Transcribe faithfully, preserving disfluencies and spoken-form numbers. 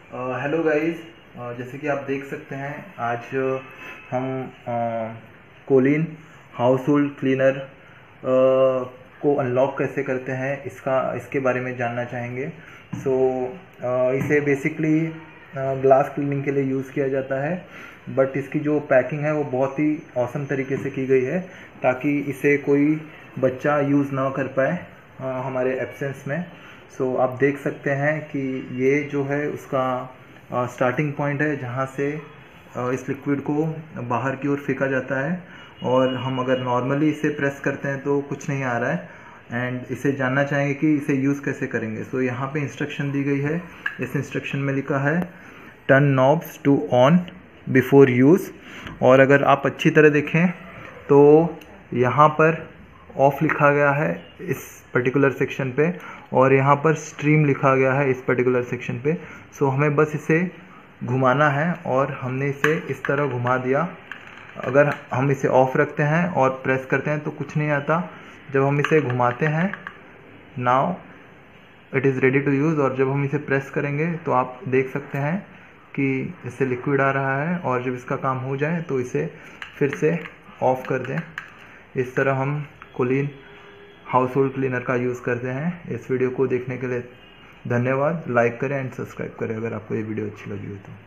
Hello guys, जैसे कि आप देख सकते हैं आज हम कोलिन हाउस होल्ड क्लीनर को अनलॉक कैसे करते हैं इसका इसके बारे में जानना चाहेंगे। सो so, इसे बेसिकली ग्लास क्लीनिंग के लिए यूज़ किया जाता है, बट इसकी जो पैकिंग है वो बहुत ही औसम तरीके से की गई है ताकि इसे कोई बच्चा यूज़ ना कर पाए हमारे एब्सेंस में। सो so, आप देख सकते हैं कि ये जो है उसका स्टार्टिंग पॉइंट है जहाँ से uh, इस लिक्विड को बाहर की ओर फेंका जाता है, और हम अगर नॉर्मली इसे प्रेस करते हैं तो कुछ नहीं आ रहा है। एंड इसे जानना चाहेंगे कि इसे यूज़ कैसे करेंगे। सो so, यहाँ पे इंस्ट्रक्शन दी गई है। इस इंस्ट्रक्शन में लिखा है turn knobs to on before use, और अगर आप अच्छी तरह देखें तो यहाँ पर ऑफ लिखा गया है इस पर्टिकुलर सेक्शन पे, और यहाँ पर स्ट्रीम लिखा गया है इस पर्टिकुलर सेक्शन पे। सो हमें बस इसे घुमाना है और हमने इसे इस तरह घुमा दिया। अगर हम इसे ऑफ रखते हैं और प्रेस करते हैं तो कुछ नहीं आता। जब हम इसे घुमाते हैं, now it is ready to use, और जब हम इसे प्रेस करेंगे तो आप देख सकते हैं कि इससे लिक्विड आ रहा है, और जब इसका काम हो जाए तो इसे फिर से ऑफ कर दें। इस तरह हम कोलिन हाउस होल्ड क्लीनर का यूज़ करते हैं। इस वीडियो को देखने के लिए धन्यवाद। लाइक करें एंड सब्सक्राइब करें अगर आपको ये वीडियो अच्छी लगी हो तो।